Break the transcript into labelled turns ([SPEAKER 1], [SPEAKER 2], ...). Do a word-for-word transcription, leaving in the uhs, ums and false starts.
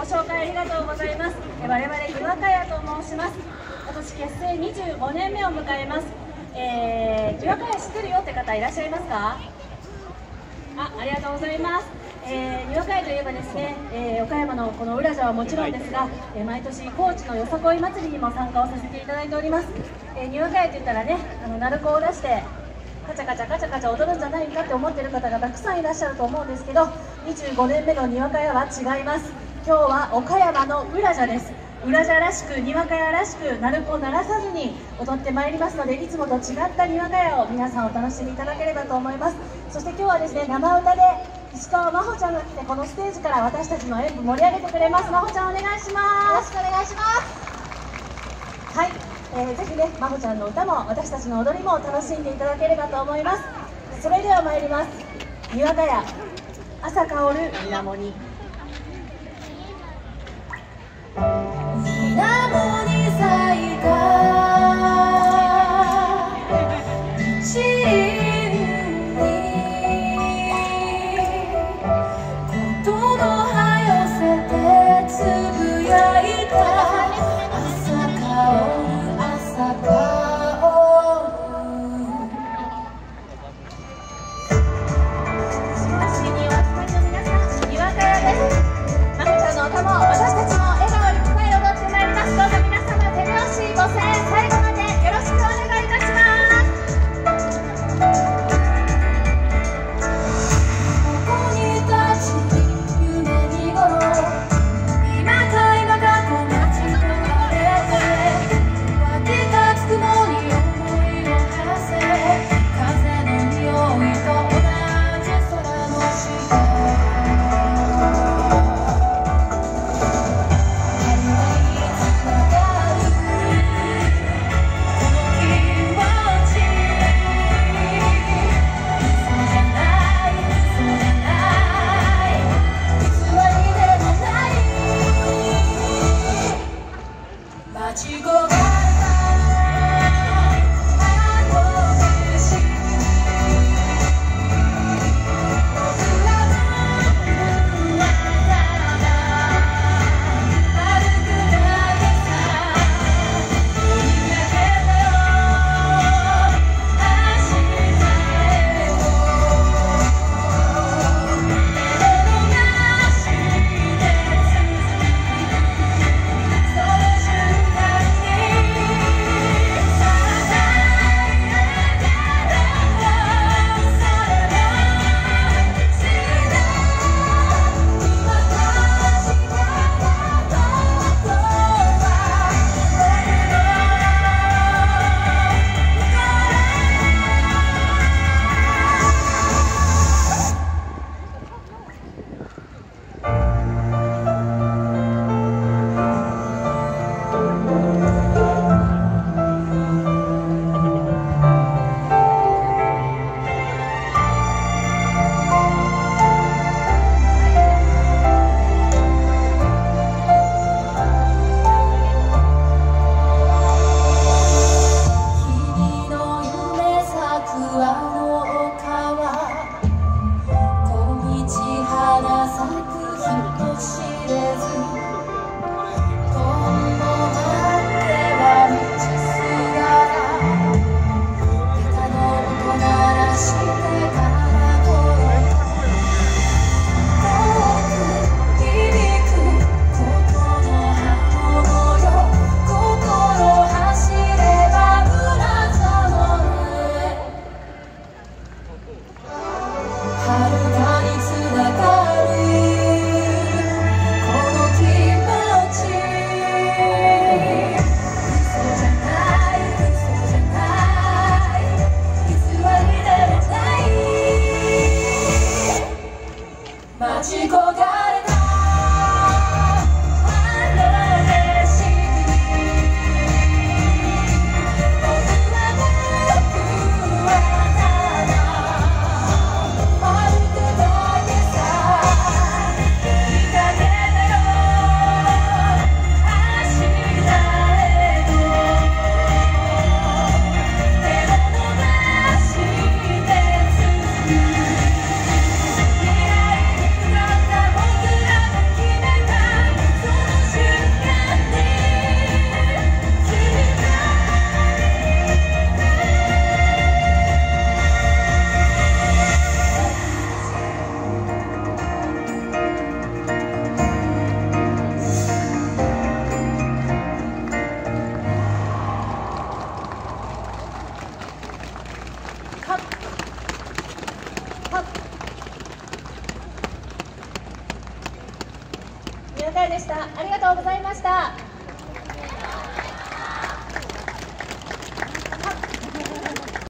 [SPEAKER 1] 紹介ありがとうございます。我々にわかやと申します。今年結成にじゅうごねんめを迎えます。えー、にわかや知ってるよって方いらっしゃいますか？あ、ありがとうございます。えー、にわかやといえばですね、えー、岡山のこの浦社はもちろんですが、えー、毎年高知のよさこい祭りにも参加をさせていただいております。えー、にわかやといったらね、あの鳴子を出してカチャカチャカチャカチャ踊るんじゃないかって思ってる方がたくさんいらっしゃると思うんですけど、にじゅうごねんめのにわかやは違います。今日は岡山の浦社です。浦社らしく、にわかやらしく、鳴子を鳴らさずに踊ってまいりますので、いつもと違ったにわかやを皆さんお楽しみいただければと思います。そして今日はですね、生歌で石川真帆ちゃんが来て、このステージから私たちの演舞盛り上げてくれます。真帆ちゃんお願いします。よろしくお願いします。はい、えー、ぜひね、真帆ちゃんの歌も私たちの踊りも楽しんでいただければと思います。それでは参ります。にわかや朝香る水面に。
[SPEAKER 2] 水面に咲いた一輪に言葉寄せてつぶやいた。朝香る朝香る。
[SPEAKER 1] 新しいにわかやの皆さん、にわかやです。真帆ちゃんの歌も私たちも笑顔いっぱい踊ってまいります。どうぞ皆様手拍子ご声援最後までよろしくお願いいたします。
[SPEAKER 2] ここに立ち夢見頃、今か今かと街の流れで湧き立つ雲に思いを晴らせ。風の匂いと同じ空の下、
[SPEAKER 1] でした。ありがとうございました。